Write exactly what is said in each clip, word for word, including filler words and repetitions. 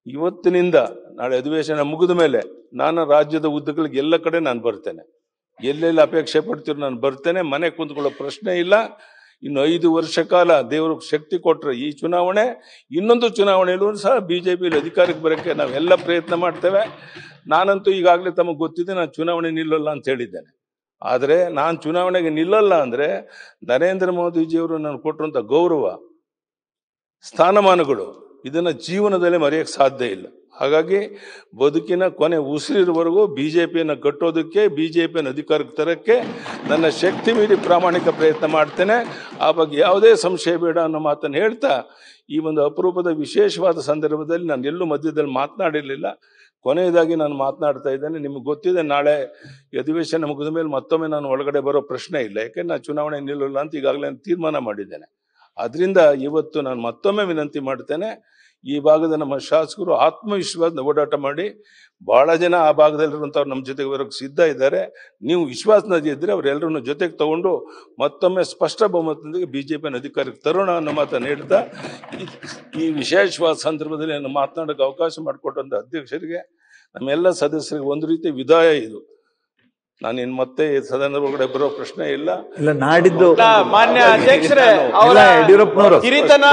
ಇವತ್ತಿನಿಂದ ನಾಳೆ ಅಧಿವೇಶನ ಮುಗಿದ ಮೇಲೆ ನಾನು ರಾಜ್ಯದ ಉದ್ದಗಳಿಗೆ ಎಲ್ಲ ಕಡೆ ನಾನು ಬರ್ತೇನೆ. ಎಲ್ಲೆಲ್ಲಿ ಅಪೇಕ್ಷೆ ಪಡ್ತೀರೋ ನಾನು ಬರ್ತೇನೆ. ಮನೆ ಕುಂತ್ಕೊಳ್ಳೋ ಪ್ರಶ್ನೆ ಇಲ್ಲ. ಇನ್ನು ಐದು ವರ್ಷ ಕಾಲ ದೇವರು ಶಕ್ತಿ ಕೊಟ್ಟರೆ ಈ ಚುನಾವಣೆ ಇನ್ನೊಂದು ಚುನಾವಣೆಯಲ್ಲೂ ಸಹ ಬಿಜೆಪಿಯಲ್ಲಿ ಅಧಿಕಾರಕ್ಕೆ ಬರೋಕ್ಕೆ ನಾವೆಲ್ಲ ಪ್ರಯತ್ನ ಮಾಡ್ತೇವೆ. ನಾನಂತೂ ಈಗಾಗಲೇ ತಮಗೆ ಗೊತ್ತಿದೆ, ನಾನು ಚುನಾವಣೆ ನಿಲ್ಲಲ್ಲ ಅಂತ ಹೇಳಿದ್ದೇನೆ. ಆದರೆ ನಾನು ಚುನಾವಣೆಗೆ ನಿಲ್ಲಲ್ಲ ಅಂದರೆ ನರೇಂದ್ರ ಮೋದಿಜಿಯವರು ನಾನು ಕೊಟ್ಟಿರುವಂಥ ಗೌರವ, ಸ್ಥಾನಮಾನಗಳು ಇದನ್ನು ಜೀವನದಲ್ಲೇ ಮರೆಯೋಕ್ಕೆ ಸಾಧ್ಯ ಇಲ್ಲ. ಹಾಗಾಗಿ ಬದುಕಿನ ಕೊನೆ ಉಸಿರಿರುವವರೆಗೂ ಬಿ ಜೆ ಪಿಯನ್ನು ಕಟ್ಟೋದಕ್ಕೆ, ಬಿ ಜೆ ಪಿಯನ್ನು ಅಧಿಕಾರಕ್ಕೆ ತರೋಕ್ಕೆ ನನ್ನ ಶಕ್ತಿ ಮೀರಿ ಪ್ರಾಮಾಣಿಕ ಪ್ರಯತ್ನ ಮಾಡ್ತೇನೆ. ಆ ಬಗ್ಗೆ ಯಾವುದೇ ಸಂಶಯ ಬೇಡ ಅನ್ನೋ ಮಾತನ್ನು ಹೇಳ್ತಾ, ಈ ಒಂದು ಅಪರೂಪದ ವಿಶೇಷವಾದ ಸಂದರ್ಭದಲ್ಲಿ ನಾನು ಎಲ್ಲೂ ಮಧ್ಯದಲ್ಲಿ ಮಾತನಾಡಿರಲಿಲ್ಲ. ಕೊನೆಯದಾಗಿ ನಾನು ಮಾತನಾಡ್ತಾ ಇದ್ದೇನೆ. ನಿಮಗೆ ಗೊತ್ತಿದೆ, ನಾಳೆ ಅಧಿವೇಶನ ಮುಗಿದ ಮೇಲೆ ಮತ್ತೊಮ್ಮೆ ನಾನು ಒಳಗಡೆ ಬರೋ ಪ್ರಶ್ನೆ ಇಲ್ಲ. ಯಾಕೆಂದ್ರೆ ನಾನು ಚುನಾವಣೆ ನಿಲ್ಲಲ್ಲ ಅಂತ ಈಗಾಗಲೇ ತೀರ್ಮಾನ ಮಾಡಿದ್ದೇನೆ. ಅದರಿಂದ ಇವತ್ತು ನಾನು ಮತ್ತೊಮ್ಮೆ ವಿನಂತಿ ಮಾಡ್ತೇನೆ, ಈ ಭಾಗದ ನಮ್ಮ ಶಾಸಕರು ಆತ್ಮವಿಶ್ವಾಸ ಓಡಾಟ ಮಾಡಿ, ಬಹಳ ಜನ ಆ ಭಾಗದಲ್ಲಿರುವಂಥವ್ರು ನಮ್ಮ ಜೊತೆಗೆ ಬರೋಕ್ಕೆ ಸಿದ್ಧ ಇದ್ದಾರೆ. ನೀವು ವಿಶ್ವಾಸ ನದಿ ಇದ್ದರೆ ಅವರೆಲ್ಲರನ್ನು ಜೊತೆಗೆ ತಗೊಂಡು ಮತ್ತೊಮ್ಮೆ ಸ್ಪಷ್ಟ ಬಹುಮತದೊಂದಿಗೆ ಬಿ ಜೆ ಪಿಯನ್ನು ಅಧಿಕಾರಕ್ಕೆ ತರೋಣ ಅನ್ನೋ ಮಾತನ್ನು ಹೇಳ್ತಾ, ಈ ವಿಶೇಷವಾದ ಸಂದರ್ಭದಲ್ಲಿ ನಾನು ಮಾತನಾಡೋಕ್ಕೆ ಅವಕಾಶ ಮಾಡಿಕೊಟ್ಟಂಥ ಅಧ್ಯಕ್ಷರಿಗೆ, ನಮ್ಮೆಲ್ಲ ಸದಸ್ಯರಿಗೆ ಒಂದು ರೀತಿ ವಿದಾಯ ಇದು. ನಾನಿನ್ ಮತ್ತೆ ಸದನದ ಒಳಗಡೆ ಬರೋ ಪ್ರಶ್ನೆ ಇಲ್ಲ. ಇಲ್ಲ ನಾಡಿದ್ದು ಮಾನ್ಯ ಅಧ್ಯಕ್ಷರೇ, ಯಡಿಯೂರಪ್ಪನವರು ಹಿರಿತನ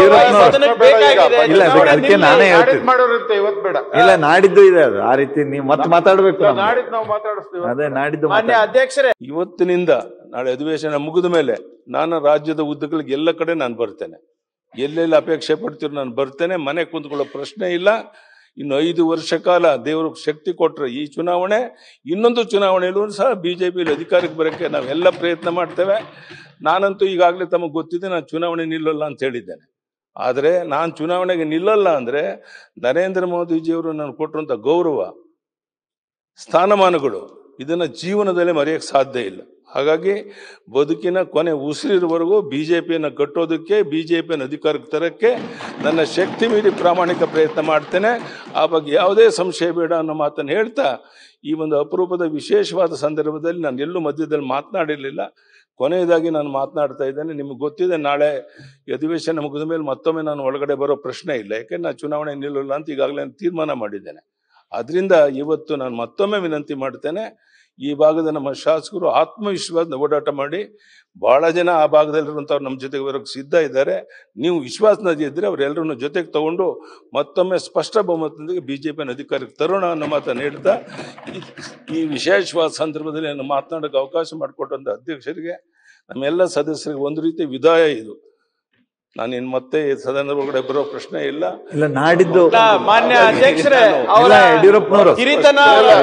ಇಲ್ಲ ಅದಕ್ಕೆ ನಾನೇ ಹೇಳ್ತೀನಿ, ಇಲ್ಲ ನಾಡಿದ್ದು ಇದೆ ಅದು. ಆ ರೀತಿ ನೀವು ಮತ್ತೆ ಮಾತಾಡ್ಬೇಕು. ಅದೇ ನಾಡಿದ್ದು ಮಾನ್ಯ ಅಧ್ಯಕ್ಷರೇ, ಇವತ್ತಿನಿಂದ ನಾಳೆ ಅಧಿವೇಶನ ಮುಗಿದ ಮೇಲೆ ನಾನು ರಾಜ್ಯದ ಉದ್ದಗಳಿಗೆ ಎಲ್ಲ ಕಡೆ ನಾನು ಬರ್ತೇನೆ. ಎಲ್ಲೆಲ್ಲಿ ಅಪೇಕ್ಷೆ ಪಡ್ತೀರೋ ನಾನು ಬರ್ತೇನೆ. ಮನೆ ಕುಂತ್ಕೊಳ್ಳೋ ಪ್ರಶ್ನೆ ಇಲ್ಲ. ಇನ್ನು ಐದು ವರ್ಷ ಕಾಲ ದೇವರು ಶಕ್ತಿ ಕೊಟ್ಟರೆ ಈ ಚುನಾವಣೆ ಇನ್ನೊಂದು ಚುನಾವಣೆಯಲ್ಲೂ ಸಹ ಬಿಜೆಪಿಯಲ್ಲಿ ಅಧಿಕಾರಕ್ಕೆ ಬರೋಕ್ಕೆ ನಾವೆಲ್ಲ ಪ್ರಯತ್ನ ಮಾಡ್ತೇವೆ. ನಾನಂತೂ ಈಗಾಗಲೇ ತಮಗೆ ಗೊತ್ತಿದೆ, ನಾನು ಚುನಾವಣೆ ನಿಲ್ಲಲ್ಲ ಅಂತ ಹೇಳಿದ್ದೇನೆ. ಆದರೆ ನಾನು ಚುನಾವಣೆಗೆ ನಿಲ್ಲಲ್ಲ ಅಂದರೆ ನರೇಂದ್ರ ಮೋದಿಜಿಯವರು ನಾನು ಕೊಟ್ಟಿರುವಂಥ ಗೌರವ, ಸ್ಥಾನಮಾನಗಳು ಇದನ್ನು ಜೀವನದಲ್ಲೇ ಮರೆಯೋಕ್ಕೆ ಸಾಧ್ಯ ಇಲ್ಲ. ಹಾಗಾಗಿ ಬದುಕಿನ ಕೊನೆ ಉಸಿರಿರುವವರೆಗೂ ಬಿ ಜೆ ಪಿಯನ್ನು ಕಟ್ಟೋದಕ್ಕೆ, ಬಿ ಜೆ ಪಿಯನ್ನು ಅಧಿಕಾರಕ್ಕೆ ತರೋಕ್ಕೆ ನನ್ನ ಶಕ್ತಿ ಮೀರಿ ಪ್ರಾಮಾಣಿಕ ಪ್ರಯತ್ನ ಮಾಡ್ತೇನೆ. ಆ ಬಗ್ಗೆ ಯಾವುದೇ ಸಂಶಯ ಬೇಡ ಅನ್ನೋ ಮಾತನ್ನು ಹೇಳ್ತಾ, ಈ ಒಂದು ಅಪರೂಪದ ವಿಶೇಷವಾದ ಸಂದರ್ಭದಲ್ಲಿ ನಾನು ಎಲ್ಲೂ ಮಧ್ಯದಲ್ಲಿ ಮಾತನಾಡಿರಲಿಲ್ಲ. ಕೊನೆಯದಾಗಿ ನಾನು ಮಾತನಾಡ್ತಾ ಇದ್ದೇನೆ. ನಿಮಗೆ ಗೊತ್ತಿದೆ, ನಾಳೆ ಅಧಿವೇಶನ ಮುಗಿದ ಮೇಲೆ ಮತ್ತೊಮ್ಮೆ ನಾನು ಒಳಗಡೆ ಬರೋ ಪ್ರಶ್ನೆ ಇಲ್ಲ. ಯಾಕೆಂದ್ರೆ ನಾನು ಚುನಾವಣೆ ನಿಲ್ಲಲ್ಲ ಅಂತ ಈಗಾಗಲೇ ತೀರ್ಮಾನ ಮಾಡಿದ್ದೇನೆ. ಅದರಿಂದ ಇವತ್ತು ನಾನು ಮತ್ತೊಮ್ಮೆ ವಿನಂತಿ ಮಾಡ್ತೇನೆ, ಈ ಭಾಗದ ನಮ್ಮ ಶಾಸಕರು ಆತ್ಮವಿಶ್ವಾಸ ಓಡಾಟ ಮಾಡಿ, ಬಹಳ ಜನ ಆ ಭಾಗದಲ್ಲಿರುವಂಥವ್ರು ನಮ್ಮ ಜೊತೆಗೆ ಬರೋಕ್ಕೆ ಸಿದ್ಧ ಇದ್ದಾರೆ. ನೀವು ವಿಶ್ವಾಸ ನದಿ ಇದ್ದರೆ ಅವರೆಲ್ಲರನ್ನು ಜೊತೆಗೆ ತಗೊಂಡು ಮತ್ತೊಮ್ಮೆ ಸ್ಪಷ್ಟ ಬಹುಮತದೊಂದಿಗೆ ಬಿ ಜೆ ಪಿಯನ್ನು ಅಧಿಕಾರಕ್ಕೆ ತರೋಣ ಅನ್ನೋ ಮಾತನ್ನು ಹೇಳ್ತಾ, ಈ ವಿಶೇಷವಾದ ಸಂದರ್ಭದಲ್ಲಿ ನಾನು ಮಾತನಾಡೋಕ್ಕೆ ಅವಕಾಶ ಮಾಡಿಕೊಟ್ಟಂಥ ಅಧ್ಯಕ್ಷರಿಗೆ, ನಮ್ಮೆಲ್ಲ ಸದಸ್ಯರಿಗೆ ಒಂದು ರೀತಿ ವಿದಾಯ ಇದು. ನಾನಿನ್ ಮತ್ತೆ ಸದನದ ಒಳಗಡೆ ಬರೋ ಪ್ರಶ್ನೆ ಇಲ್ಲ. ಇಲ್ಲ ನಾಡಿದ್ದು ಮಾನ್ಯ ಅಧ್ಯಕ್ಷರೇ, ಯಡಿಯೂರಪ್ಪನವರು ಹಿರಿತನ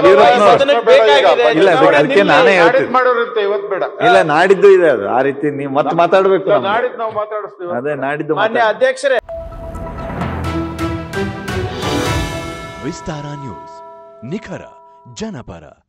ಇಲ್ಲ ಅದಕ್ಕೆ ನಾನೇ ಹೇಳ್ತೀನಿ, ಇಲ್ಲ ನಾಡಿದ್ದು ಇದೆ ಅದು. ಆ ರೀತಿ ನೀವು ಮತ್ತೆ ಮಾತಾಡ್ಬೇಕು. ಅದೇ ನಾಡಿದ್ದು ಮಾನ್ಯ ಅಧ್ಯಕ್ಷರೇ. ವಿಸ್ತಾರ ನ್ಯೂಸ್, ನಿಖರ ಜನಪರ.